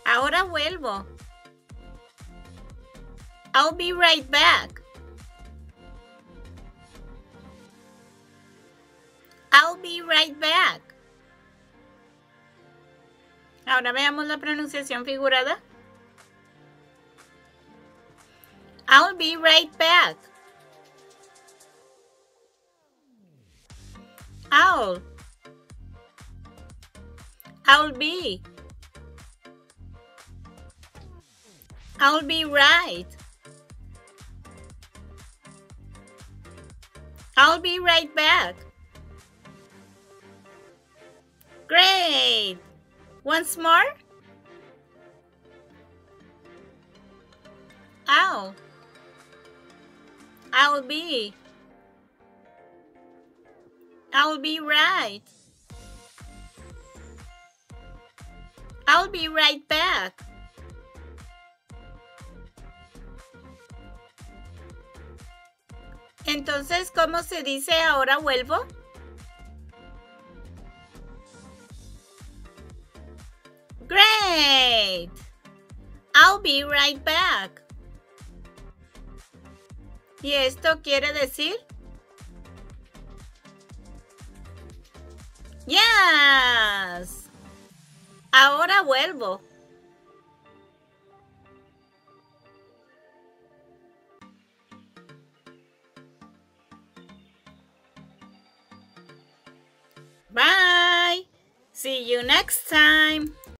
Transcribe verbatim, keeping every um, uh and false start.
Ahora vuelvo. I'll be right back. I'll be right back. Ahora veamos la pronunciación figurada. I'll be right back. I'll. I'll be. I'll be right. I'll be right back. Great! Once more? I'll. I'll be. I'll be right. I'll be right back. Entonces, ¿cómo se dice ahora vuelvo? Great! I'll be right back. ¿Y esto quiere decir? Yes! Ahora vuelvo. Bye! See you next time!